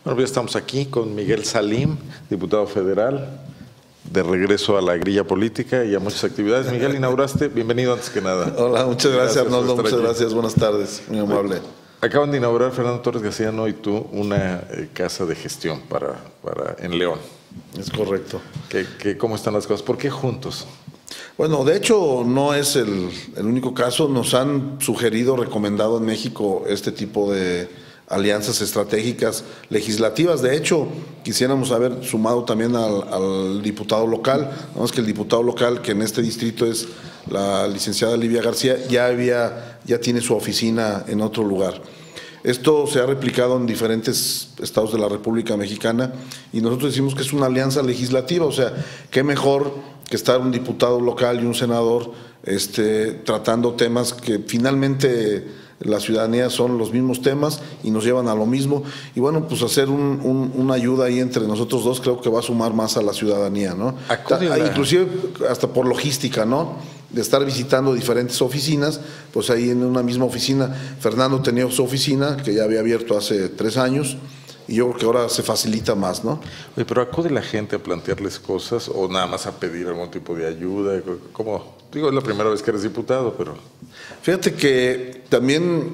Bueno, ya estamos aquí con Miguel Salim, diputado federal, de regreso a la grilla política y a muchas actividades. Miguel, inauguraste, bienvenido antes que nada. Hola, muchas gracias Arnoldo, muchas gracias, buenas tardes, muy amable. Acaban de inaugurar Fernando Torres Gaciano y tú una casa de gestión en León. Es correcto. ¿Cómo están las cosas? ¿Por qué juntos? Bueno, de hecho no es el único caso, nos han sugerido, recomendado en México este tipo de alianzas estratégicas legislativas. De hecho, quisiéramos haber sumado también al diputado local. Vamos que el diputado local, que en este distrito es la licenciada Livia García, ya tiene su oficina en otro lugar. Esto se ha replicado en diferentes estados de la República Mexicana y nosotros decimos que es una alianza legislativa, o sea, qué mejor que estar un diputado local y un senador tratando temas que finalmente la ciudadanía son los mismos temas y nos llevan a lo mismo. Y bueno, pues hacer una ayuda ahí entre nosotros dos creo que va a sumar más a la ciudadanía, ¿no? Inclusive hasta por logística, ¿no? De estar visitando diferentes oficinas, pues ahí en una misma oficina, Fernando tenía su oficina que ya había abierto hace 3 años y yo creo que ahora se facilita más, ¿no? Oye, pero ¿acude la gente a plantearles cosas o nada más a pedir algún tipo de ayuda? ¿Cómo? Digo, es la primera vez que eres diputado, pero... Fíjate que también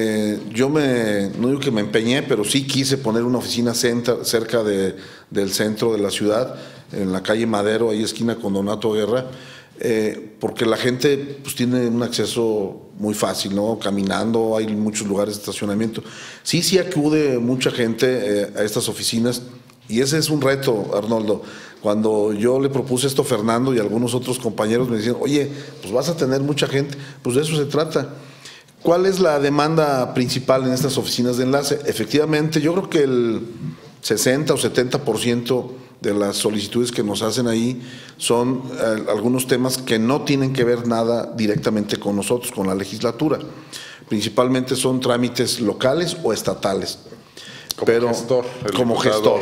no digo que me empeñé, pero sí quise poner una oficina cerca del centro de la ciudad, en la calle Madero, ahí esquina con Donato Guerra, porque la gente pues tiene un acceso muy fácil, ¿no? Caminando, hay muchos lugares de estacionamiento. Sí acude mucha gente a estas oficinas y ese es un reto, Arnoldo. Cuando yo le propuse esto a Fernando y algunos otros compañeros me decían, oye, pues vas a tener mucha gente, pues de eso se trata. ¿Cuál es la demanda principal en estas oficinas de enlace? Efectivamente, yo creo que el 60 o 70% de las solicitudes que nos hacen ahí son algunos temas que no tienen que ver nada directamente con nosotros, con la legislatura. Principalmente son trámites locales o estatales. Como gestor,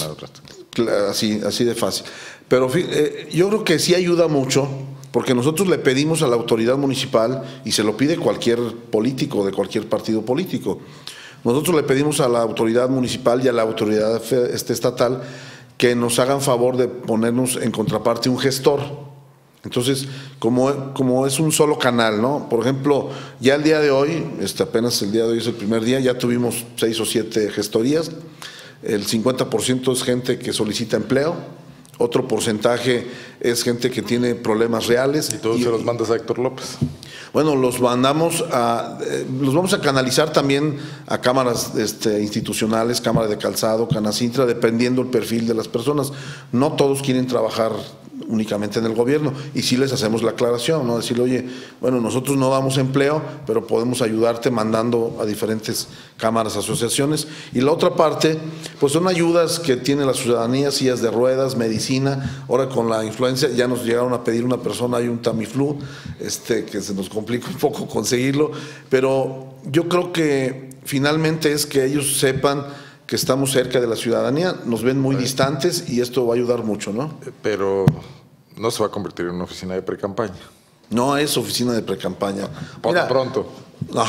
así de fácil. Pero yo creo que sí ayuda mucho, porque nosotros le pedimos a la autoridad municipal, y se lo pide cualquier político de cualquier partido político, nosotros le pedimos a la autoridad municipal y a la autoridad estatal que nos hagan favor de ponernos en contraparte un gestor. Entonces, como es un solo canal, ¿no? Por ejemplo, ya el día de hoy, apenas el día de hoy es el primer día, ya tuvimos 6 o 7 gestorías, el 50% es gente que solicita empleo, otro porcentaje es gente que tiene problemas reales. ¿Y todos se los mandas a Héctor López? Bueno, los vamos a canalizar también a cámaras institucionales, Cámara de Calzado, Canacintra, dependiendo el perfil de las personas. No todos quieren trabajar únicamente en el gobierno y sí les hacemos la aclaración, ¿no? Decirle, oye, bueno, nosotros no damos empleo, pero podemos ayudarte mandando a diferentes cámaras, asociaciones. Y la otra parte, pues son ayudas que tiene la ciudadanía, sillas de ruedas, medicina. Ahora con la influenza ya nos llegaron a pedir una persona, hay un Tamiflu, que se nos complica un poco conseguirlo, pero yo creo que finalmente es que ellos sepan que estamos cerca de la ciudadanía, nos ven muy distantes y esto va a ayudar mucho, ¿no? Pero no se va a convertir en una oficina de precampaña. No es oficina de precampaña. Pronto. No.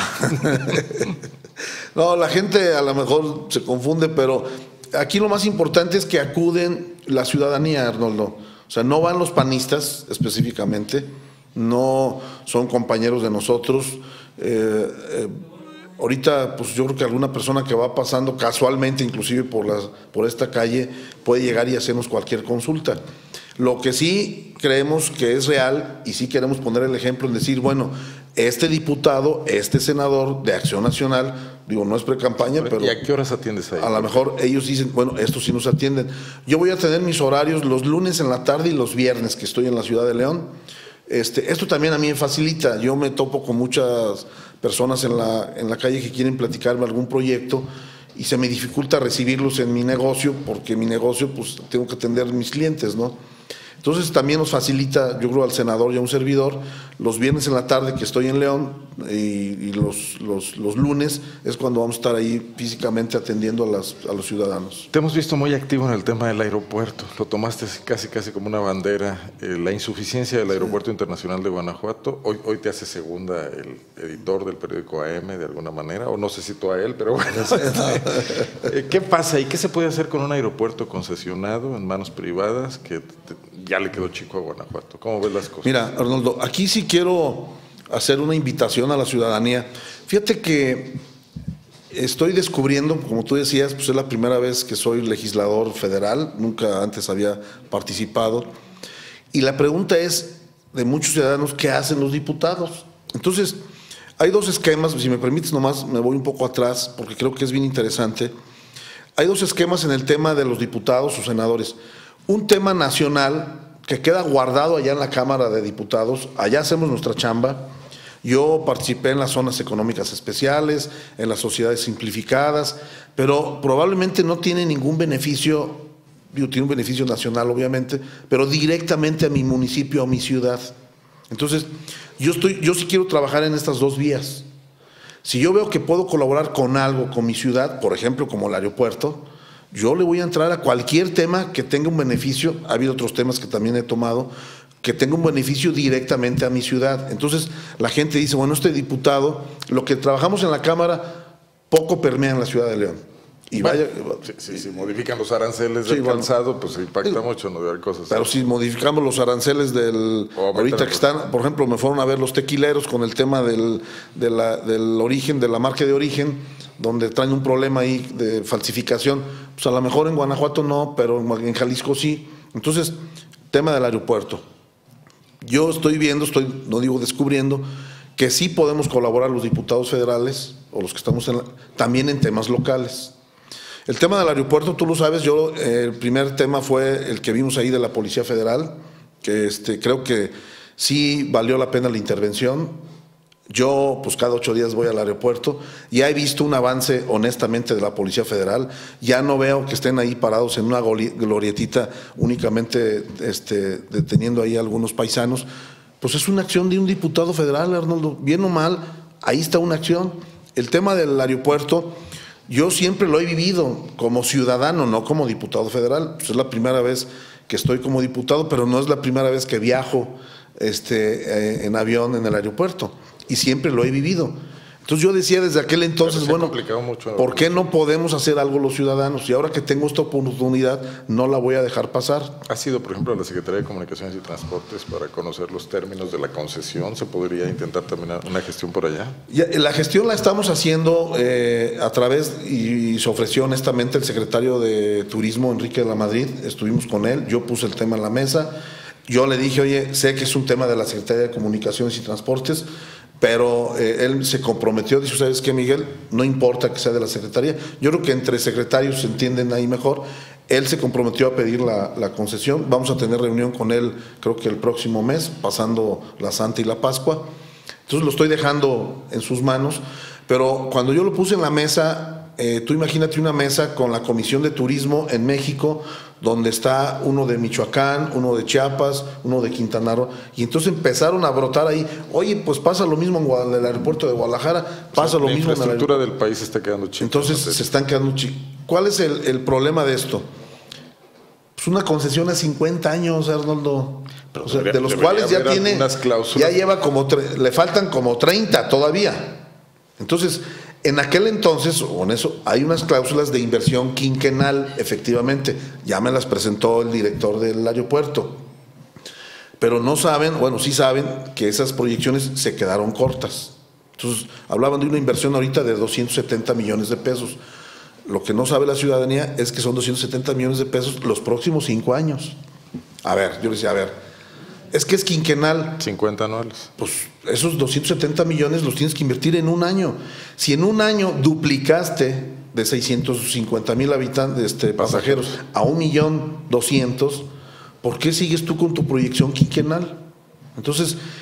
No, la gente a lo mejor se confunde, pero aquí lo más importante es que acuden la ciudadanía, Arnoldo. O sea, no van los panistas específicamente, no son compañeros de nosotros. Ahorita, pues yo creo que alguna persona que va pasando casualmente, inclusive por esta calle, puede llegar y hacernos cualquier consulta. Lo que sí creemos que es real y sí queremos poner el ejemplo en decir, bueno, este diputado, este senador de Acción Nacional, digo, no es pre-campaña, pero... ¿Y a qué horas atiendes ahí? A lo mejor ellos dicen, bueno, estos sí nos atienden. Yo voy a tener mis horarios los lunes en la tarde y los viernes que estoy en la ciudad de León. Esto también a mí me facilita. Yo me topo con muchas personas en la calle que quieren platicarme algún proyecto y se me dificulta recibirlos en mi negocio porque mi negocio pues tengo que atender a mis clientes, ¿no? Entonces también nos facilita, yo creo, al senador y a un servidor, los viernes en la tarde que estoy en León y los lunes es cuando vamos a estar ahí físicamente atendiendo a los ciudadanos. Te hemos visto muy activo en el tema del aeropuerto, lo tomaste casi como una bandera, la insuficiencia del Aeropuerto Internacional de Guanajuato. Hoy te hace segunda el editor del periódico AM de alguna manera, o no sé si tú a él, pero bueno. ¿Qué pasa y qué se puede hacer con un aeropuerto concesionado en manos privadas que ya le quedó chico a Guanajuato? ¿Cómo ves las cosas? Mira, Arnoldo, aquí sí quiero hacer una invitación a la ciudadanía. Fíjate que estoy descubriendo, como tú decías, pues es la primera vez que soy legislador federal, nunca antes había participado, y la pregunta es de muchos ciudadanos, ¿qué hacen los diputados? Entonces, hay dos esquemas, si me permites nomás me voy un poco atrás, porque creo que es bien interesante. Hay dos esquemas en el tema de los diputados o senadores. Un tema nacional que queda guardado allá en la Cámara de Diputados, allá hacemos nuestra chamba. Yo participé en las zonas económicas especiales, en las sociedades simplificadas, pero probablemente no tiene ningún beneficio, tiene un beneficio nacional obviamente, pero directamente a mi municipio, a mi ciudad. Entonces, yo sí quiero trabajar en estas dos vías. Si yo veo que puedo colaborar con algo, con mi ciudad, por ejemplo, como el aeropuerto, yo le voy a entrar a cualquier tema que tenga un beneficio. Ha habido otros temas que también he tomado, que tenga un beneficio directamente a mi ciudad. Entonces, la gente dice, bueno, este diputado, lo que trabajamos en la Cámara, poco permea en la ciudad de León. Y bueno, si modifican los aranceles del calzado, pues impacta mucho, ¿no? Hay cosas. Pero si modificamos los aranceles ahorita que están, por ejemplo, me fueron a ver los tequileros con el tema del origen, de la marca de origen, donde traen un problema ahí de falsificación. Pues a lo mejor en Guanajuato no, pero en Jalisco sí. Entonces, tema del aeropuerto. Yo estoy viendo, no digo descubriendo, que sí podemos colaborar los diputados federales o los que estamos también en temas locales. El tema del aeropuerto, tú lo sabes, el primer tema fue el que vimos ahí de la Policía Federal, que creo que sí valió la pena la intervención. Yo, pues cada 8 días voy al aeropuerto, ya he visto un avance honestamente de la Policía Federal, ya no veo que estén ahí parados en una glorietita únicamente deteniendo ahí a algunos paisanos. Pues es una acción de un diputado federal, Arnoldo, bien o mal, ahí está una acción. El tema del aeropuerto, yo siempre lo he vivido como ciudadano, no como diputado federal. Pues es la primera vez que estoy como diputado, pero no es la primera vez que viajo en avión en el aeropuerto. Y siempre lo he vivido. Entonces yo decía desde aquel entonces, bueno, ¿por qué no podemos hacer algo los ciudadanos? Y ahora que tengo esta oportunidad, no la voy a dejar pasar. ¿Ha sido, por ejemplo, la Secretaría de Comunicaciones y Transportes para conocer los términos de la concesión? ¿Se podría intentar también una gestión por allá? La gestión la estamos haciendo a través, y se ofreció honestamente el secretario de Turismo, Enrique de la Madrid, estuvimos con él, yo puse el tema en la mesa, yo le dije, oye, sé que es un tema de la Secretaría de Comunicaciones y Transportes, pero él se comprometió, dice, ¿sabes qué, Miguel? No importa que sea de la Secretaría. Yo creo que entre secretarios se entienden ahí mejor. Él se comprometió a pedir la concesión. Vamos a tener reunión con él, creo que el próximo mes, pasando la Santa y la Pascua. Entonces lo estoy dejando en sus manos. Pero cuando yo lo puse en la mesa, tú imagínate una mesa con la Comisión de Turismo en México, donde está uno de Michoacán, uno de Chiapas, uno de Quintana Roo, y entonces empezaron a brotar ahí, oye, pues pasa lo mismo en el aeropuerto de Guadalajara, pasa lo mismo en la infraestructura del país está quedando chica. Entonces se están quedando chicos. ¿Cuál es el problema de esto? Pues una concesión a 50 años, Arnoldo, o sea, de los cuales ya tiene, ya lleva le faltan como 30 todavía. Entonces, en aquel entonces, o en eso, hay unas cláusulas de inversión quinquenal, efectivamente, ya me las presentó el director del aeropuerto, pero no saben, bueno, sí saben que esas proyecciones se quedaron cortas. Entonces, hablaban de una inversión ahorita de 270 millones de pesos. Lo que no sabe la ciudadanía es que son 270 millones de pesos los próximos 5 años. A ver, yo le decía, a ver, es que es quinquenal. 50 anuales. Pues esos 270 millones los tienes que invertir en un año. Si en un año duplicaste de 650,000 habitantes, pasajeros a 1,200,000, ¿por qué sigues tú con tu proyección quinquenal? Entonces,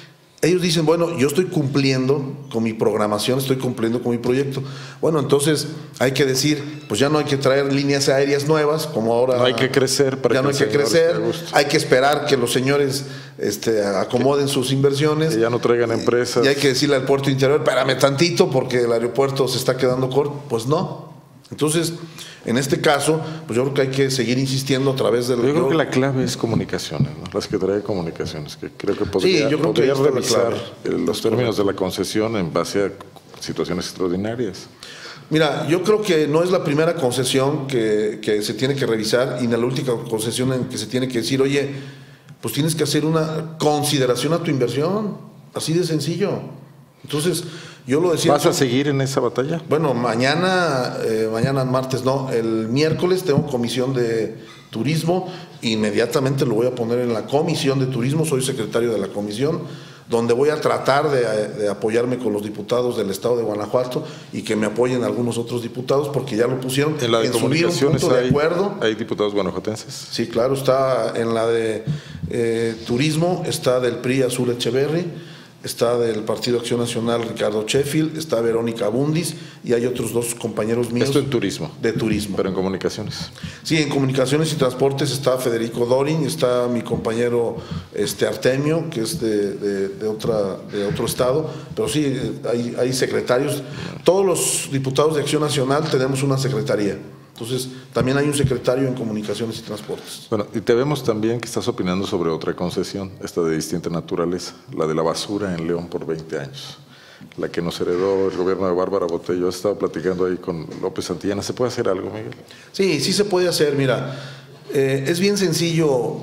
ellos dicen, bueno, yo estoy cumpliendo con mi programación, estoy cumpliendo con mi proyecto. Bueno, entonces hay que decir, pues ya no hay que traer líneas aéreas nuevas, como ahora. No hay que crecer para ya no hay que crecer, hay que esperar que los señores acomoden sus inversiones. Que ya no traigan empresas. Y hay que decirle al puerto interior, espérame tantito porque el aeropuerto se está quedando corto. Pues no. Entonces, en este caso, pues yo creo que hay que seguir insistiendo a través de... Yo creo que la clave es comunicaciones, ¿no? La Secretaría de Comunicaciones, que creo que podría, yo creo podría que revisar los términos de la concesión en base a situaciones extraordinarias. Mira, yo creo que no es la primera concesión que se tiene que revisar y ni la última concesión en que se tiene que decir, oye, pues tienes que hacer una consideración a tu inversión, así de sencillo. Entonces, yo lo decía... ¿Vas a seguir en esa batalla? Bueno, mañana martes no, el miércoles tengo comisión de turismo, inmediatamente lo voy a poner en la comisión de turismo, soy secretario de la comisión, donde voy a tratar de apoyarme con los diputados del estado de Guanajuato y que me apoyen algunos otros diputados, porque ya lo pusieron en la de comunicaciones. De acuerdo. ¿Hay diputados guanajuatenses? Sí, claro, está en la de turismo, está del PRI Azul Echeverry, está del Partido Acción Nacional Ricardo Sheffield, está Verónica Abundis y hay otros dos compañeros míos. Esto en turismo. De turismo. Pero en comunicaciones. Sí, en comunicaciones y transportes está Federico Dorin, está mi compañero Artemio, que es de otro estado, pero sí, hay secretarios. Todos los diputados de Acción Nacional tenemos una secretaría. Entonces, también hay un secretario en Comunicaciones y Transportes. Bueno, y te vemos también que estás opinando sobre otra concesión, esta de distinta naturaleza, la de la basura en León por 20 años, la que nos heredó el gobierno de Bárbara Botello. Estaba platicando ahí con López Santillana. ¿Se puede hacer algo, Miguel? Sí, sí se puede hacer. Mira, es bien sencillo.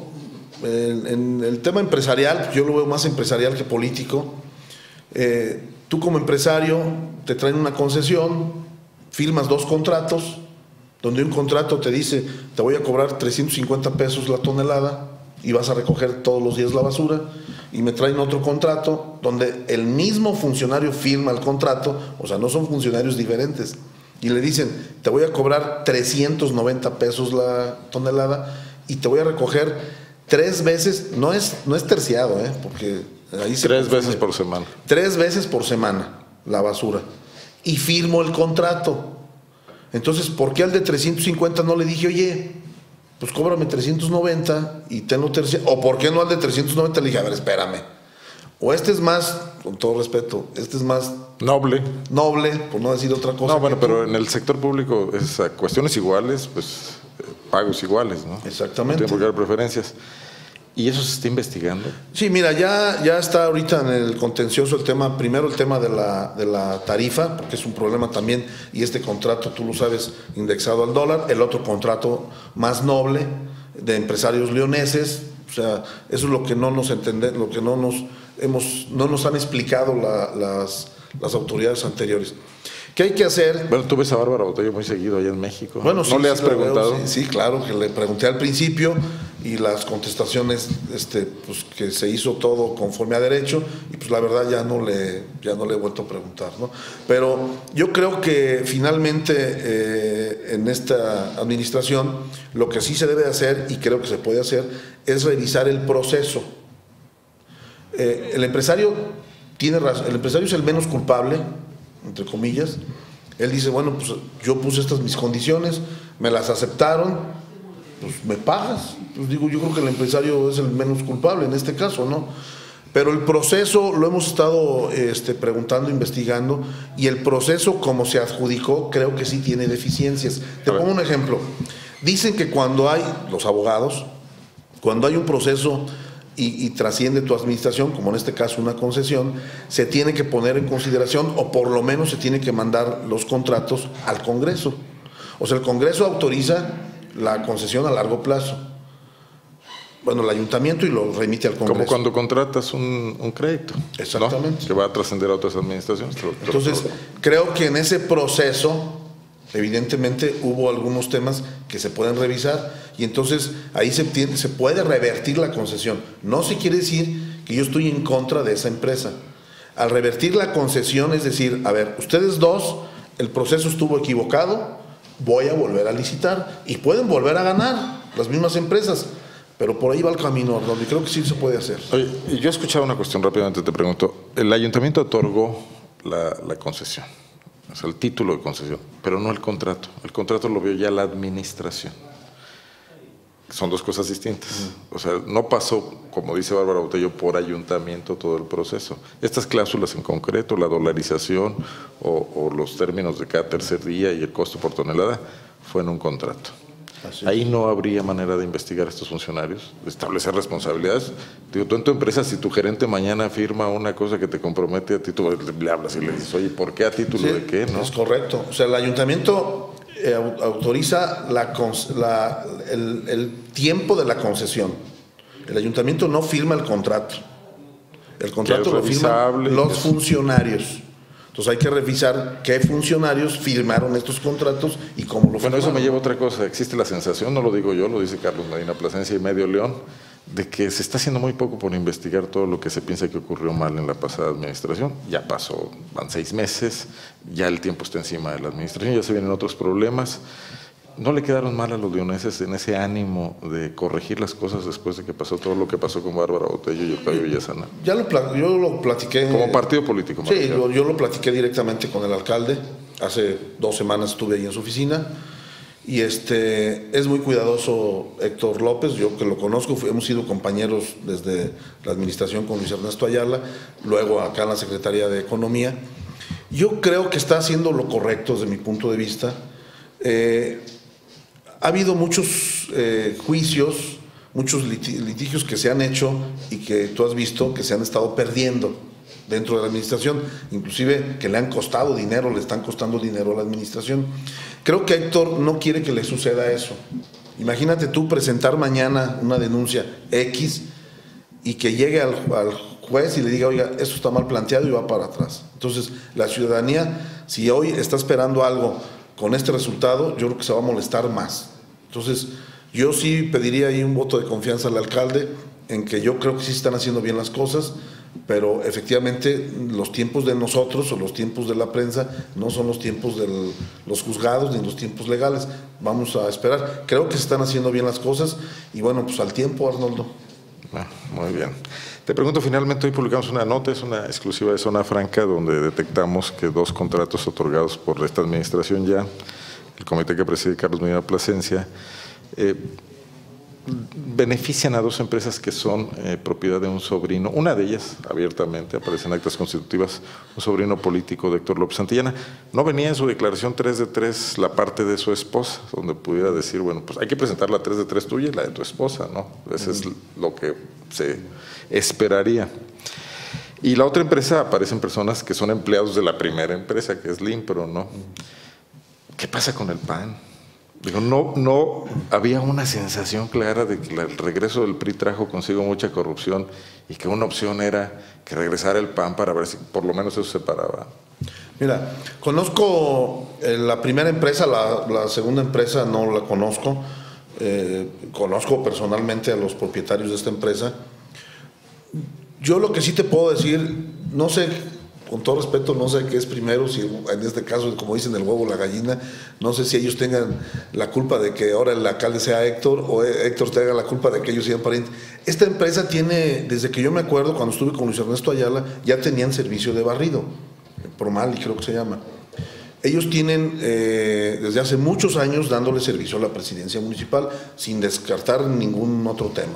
En el tema empresarial, yo lo veo más empresarial que político. Tú como empresario te traen una concesión, firmas 2 contratos, donde un contrato te dice, te voy a cobrar 350 pesos la tonelada y vas a recoger todos los días la basura, y me traen otro contrato donde el mismo funcionario firma el contrato, o sea, no son funcionarios diferentes, y le dicen, te voy a cobrar 390 pesos la tonelada y te voy a recoger 3 veces, no es terciado, porque ahí se 3 veces por semana. 3 veces por semana la basura, y firmo el contrato. Entonces, ¿por qué al de 350 no le dije, oye, pues cóbrame 390 y tenlo terciado? ¿O por qué no al de 390 le dije, a ver, espérame? O este es más, con todo respeto, este es más... Noble, por no decir otra cosa. No, bueno, pero en el sector público es a cuestiones iguales, pues pagos iguales, ¿no? Exactamente. No tiene por qué haber preferencias. ¿Y eso se está investigando? Sí, mira, ya está ahorita en el contencioso el tema, primero el tema de la tarifa, porque es un problema también, y este contrato, tú lo sabes, indexado al dólar, el otro contrato más noble de empresarios leoneses, o sea, eso es lo que no nos entendemos, lo que no nos han explicado las autoridades anteriores. ¿Qué hay que hacer? Bueno, tú ves a Bárbara Botello muy seguido allá en México. Bueno, ¿No le has preguntado? Sí, claro, que le pregunté al principio y las contestaciones, pues que se hizo todo conforme a derecho, y pues la verdad ya no le he vuelto a preguntar, ¿no? Pero yo creo que finalmente en esta administración lo que sí se debe hacer, y creo que se puede hacer, es revisar el proceso. El empresario tiene razón, el empresario es el menos culpable, entre comillas. Él dice, bueno, pues yo puse estas mis condiciones, me las aceptaron, pues me pagas. Pues digo, yo creo que el empresario es el menos culpable en este caso, ¿no? Pero el proceso lo hemos estado preguntando, investigando, y el proceso como se adjudicó creo que sí tiene deficiencias. Te pongo un ejemplo. Dicen que cuando hay, los abogados, cuando hay un proceso y trasciende tu administración, como en este caso una concesión, se tiene que poner en consideración, o por lo menos se tiene que mandar los contratos al Congreso. O sea, el Congreso autoriza la concesión a largo plazo. Bueno, el ayuntamiento, y lo remite al Congreso. Como cuando contratas un crédito. Exactamente. ¿No? Que va a trascender a otras administraciones. Entonces, creo que en ese proceso, evidentemente, hubo algunos temas que se pueden revisar, y entonces ahí se puede revertir la concesión. No se quiere decir que yo estoy en contra de esa empresa. Al revertir la concesión, es decir, a ver, ustedes dos, el proceso estuvo equivocado, voy a volver a licitar, y pueden volver a ganar las mismas empresas. Pero por ahí va el camino, Arnoldo, y creo que sí se puede hacer. Oye, yo he escuchado una cuestión rápidamente, te pregunto. El ayuntamiento otorgó la concesión, o sea, el título de concesión, pero no el contrato. El contrato lo vio ya la administración. Son dos cosas distintas. O sea, no pasó, como dice Bárbara Botello, por ayuntamiento todo el proceso. Estas cláusulas en concreto, la dolarización o los términos de cada tercer día y el costo por tonelada, fue en un contrato. Ahí no habría manera de investigar a estos funcionarios, de establecer responsabilidades. Digo, tú en tu empresa, si tu gerente mañana firma una cosa que te compromete a ti, tú le hablas y le dices, oye, ¿por qué a título de qué? ¿No? Es correcto. O sea, el ayuntamiento autoriza el tiempo de la concesión. El ayuntamiento no firma el contrato. El contrato lo firman los funcionarios. Entonces hay que revisar qué funcionarios firmaron estos contratos y cómo lo firmaron. Bueno, eso me lleva a otra cosa. Existe la sensación, no lo digo yo, lo dice Carlos Medina Plasencia y Medio León, de que se está haciendo muy poco por investigar todo lo que se piensa que ocurrió mal en la pasada administración. Ya pasó, van 6 meses, ya el tiempo está encima de la administración, ya se vienen otros problemas. ¿No le quedaron mal a los leoneses en ese ánimo de corregir las cosas después de que pasó todo lo que pasó con Bárbara Botello y Octavio Villasana? Yo lo platiqué. Como partido político. Sí, yo lo platiqué directamente con el alcalde. Hace 2 semanas estuve ahí en su oficina. Y es muy cuidadoso Héctor López, yo que lo conozco, hemos sido compañeros desde la administración con Luis Ernesto Ayala, luego acá en la Secretaría de Economía. Yo creo que está haciendo lo correcto desde mi punto de vista. Ha habido muchos juicios, muchos litigios que se han hecho y que tú has visto que se han estado perdiendo dentro de la administración, inclusive que le han costado dinero, le están costando dinero a la administración. Creo que Héctor no quiere que le suceda eso. Imagínate tú presentar mañana una denuncia X y que llegue al juez y le diga, oiga, esto está mal planteado y va para atrás. Entonces, la ciudadanía, si hoy está esperando algo con este resultado, yo creo que se va a molestar más. Entonces, yo sí pediría ahí un voto de confianza al alcalde en que yo creo que sí están haciendo bien las cosas, pero efectivamente los tiempos de nosotros o los tiempos de la prensa no son los tiempos de los juzgados ni los tiempos legales. Vamos a esperar. Creo que se están haciendo bien las cosas y bueno, pues al tiempo, Arnoldo. Muy bien. Te pregunto, finalmente hoy publicamos una nota, es una exclusiva de Zona Franca, donde detectamos que 2 contratos otorgados por esta administración ya, el comité que preside Carlos Medina Plasencia, benefician a 2 empresas que son propiedad de un sobrino. Una de ellas, abiertamente, aparece en actas constitutivas, un sobrino político de Héctor López Santillana. No venía en su declaración 3 de 3 la parte de su esposa, donde pudiera decir, bueno, pues hay que presentar la 3 de 3 tuya y la de tu esposa, ¿no? Eso es lo que se esperaría. Y la otra empresa aparecen personas que son empleados de la primera empresa, que es Limpro, ¿no? ¿Qué pasa con el PAN? Digo, no había una sensación clara de que el regreso del PRI trajo consigo mucha corrupción y que una opción era que regresara el PAN para ver si por lo menos eso se paraba. Mira, conozco la primera empresa, la segunda empresa no la conozco. Conozco personalmente a los propietarios de esta empresa. Yo lo que sí te puedo decir, no sé, con todo respeto, no sé qué es primero, si en este caso, como dicen, el huevo o la gallina, no sé si ellos tengan la culpa de que ahora el alcalde sea Héctor o Héctor tenga la culpa de que ellos sean parientes. Esta empresa tiene, desde que yo me acuerdo, cuando estuve con Luis Ernesto Ayala, ya tenían servicio de barrido, Promali creo que se llama. Ellos tienen desde hace muchos años dándole servicio a la presidencia municipal sin descartar ningún otro tema.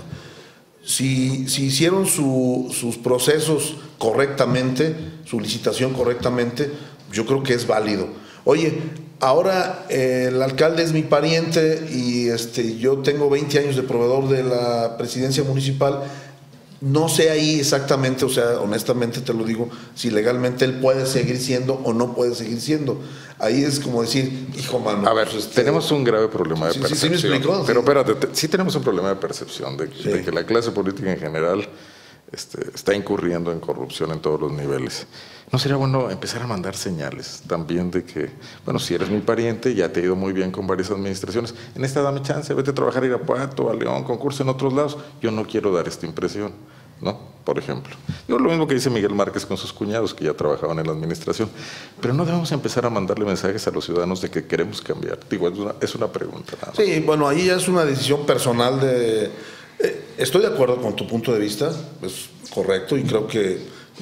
Si hicieron sus procesos correctamente, su licitación correctamente, yo creo que es válido. Oye, ahora el alcalde es mi pariente y yo tengo 20 años de proveedor de la presidencia municipal. No sé ahí exactamente, o sea, honestamente te lo digo, si legalmente él puede seguir siendo o no puede seguir siendo. Ahí es como decir, hijo mano. A ver, pues tenemos un grave problema de percepción. Sí me explicó. Pero espérate, sí tenemos un problema de percepción de que la clase política en general está incurriendo en corrupción en todos los niveles. ¿No sería bueno empezar a mandar señales también de que, bueno, si eres mi pariente, ya te ha ido muy bien con varias administraciones, en esta dame chance, vete a trabajar a Irapuato, a León, concurso en otros lados? Yo no quiero dar esta impresión, ¿no? Por ejemplo. Digo lo mismo que dice Miguel Márquez con sus cuñados, que ya trabajaban en la administración. Pero no debemos empezar a mandarle mensajes a los ciudadanos de que queremos cambiar. Digo, es una pregunta nada más. Sí, bueno, ahí ya es una decisión personal de Estoy de acuerdo con tu punto de vista, es correcto, y creo que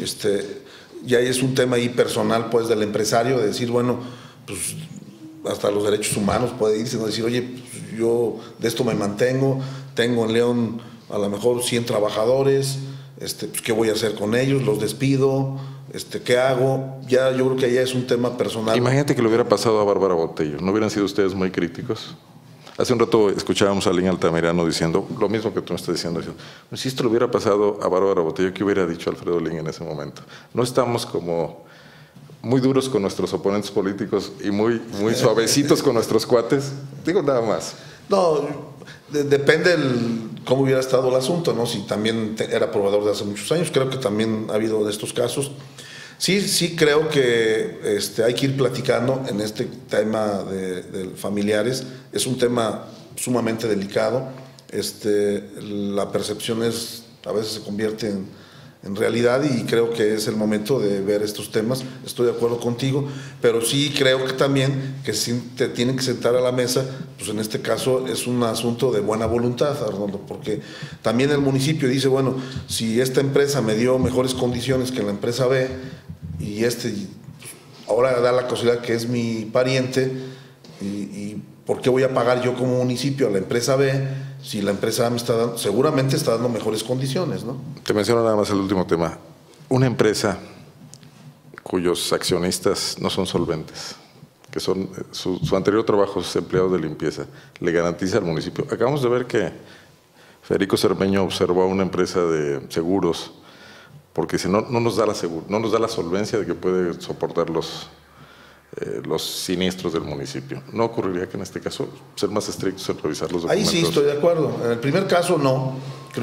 ya es un tema ahí personal, pues, del empresario, de decir, bueno, pues hasta los derechos humanos puede irse, ¿no? Decir, oye, pues, yo de esto me mantengo, tengo en León a lo mejor 100 trabajadores, pues, ¿qué voy a hacer con ellos? ¿Los despido? ¿Qué hago? Ya yo creo que ya es un tema personal. Imagínate que le hubiera pasado a Bárbara Botello, ¿no hubieran sido ustedes muy críticos? Hace un rato escuchábamos a Lin Altamirano diciendo lo mismo que tú me estás diciendo. Si esto le hubiera pasado a Bárbara Botello, ¿qué hubiera dicho Alfredo Lin en ese momento? No estamos como muy duros con nuestros oponentes políticos y muy suavecitos con nuestros cuates. Digo nada más. No, depende cómo hubiera estado el asunto, ¿no? Si también era probador de hace muchos años, creo que también ha habido de estos casos. Sí creo que hay que ir platicando en este tema de familiares. Es un tema sumamente delicado. La percepción a veces se convierte en realidad, y creo que es el momento de ver estos temas. Estoy de acuerdo contigo, pero sí creo que también que sí te tienen que sentar a la mesa. Pues en este caso es un asunto de buena voluntad, Arnoldo, porque también el municipio dice, bueno, si esta empresa me dio mejores condiciones que la empresa B, y ahora da la casualidad que es mi pariente, y ¿por qué voy a pagar yo como municipio a la empresa B si la empresa A seguramente está dando mejores condiciones, ¿no? Te menciono nada más el último tema. Una empresa cuyos accionistas no son solventes, que son su anterior trabajo es empleados de limpieza, le garantiza al municipio. Acabamos de ver que Federico Cermeño observó a una empresa de seguros porque dice, no nos da la solvencia de que puede soportar los siniestros del municipio. ¿No ocurriría que en este caso ser más estrictos en revisar los documentos? Ahí sí estoy de acuerdo. En el primer caso no.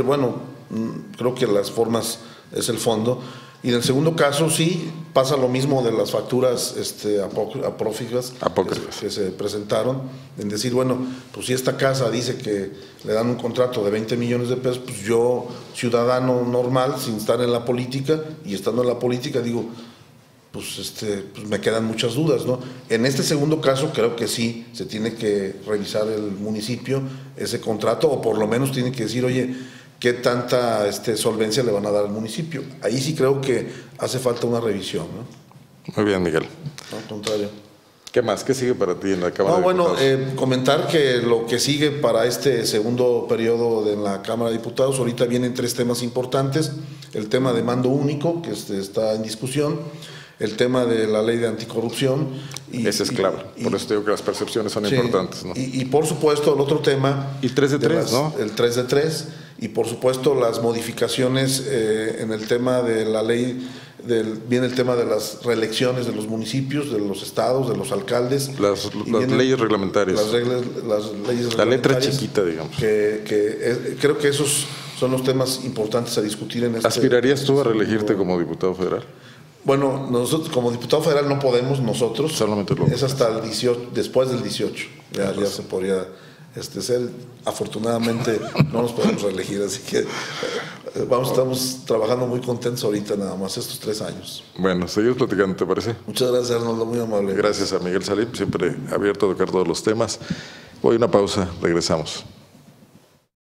Creo que las formas es el fondo. Y en el segundo caso sí pasa lo mismo de las facturas apócrifas que se presentaron, en decir, bueno, pues si esta casa dice que le dan un contrato de 20 millones de pesos, pues yo, ciudadano normal, sin estar en la política, y estando en la política, digo, pues me quedan muchas dudas, ¿no? En este segundo caso creo que sí se tiene que revisar el municipio ese contrato, o por lo menos tiene que decir, oye, ¿qué tanta solvencia le van a dar al municipio? Ahí sí creo que hace falta una revisión, ¿no? Muy bien, Miguel. No, al contrario. ¿Qué más? ¿Qué sigue para ti en la Cámara de Diputados? Comentar que lo que sigue para este segundo periodo en la Cámara de Diputados, ahorita vienen 3 temas importantes. El tema de mando único, que está en discusión. El tema de la ley de anticorrupción. Ese es clave, por eso digo que las percepciones son importantes, ¿no? Y por supuesto el otro tema... Y 3 de 3, ¿no? El 3 de 3, y por supuesto las modificaciones en el tema de la ley, viene el tema de las reelecciones de los municipios, de los estados, de los alcaldes. Las leyes reglamentarias. Las leyes reglamentarias. La letra chiquita, digamos. Creo que esos son los temas importantes a discutir en este... ¿Aspirarías tú a reelegirte como diputado federal? Bueno, nosotros como diputado federal no podemos, nosotros. Solamente es hasta el 18, después del 18. Ya se podría ser. Afortunadamente no nos podemos reelegir, así que estamos trabajando muy contentos ahorita nada más estos 3 años. Bueno, seguimos platicando, ¿te parece? Muchas gracias, Arnoldo, muy amable. Gracias a Miguel Salim, siempre abierto a tocar todos los temas. Voy a una pausa, regresamos.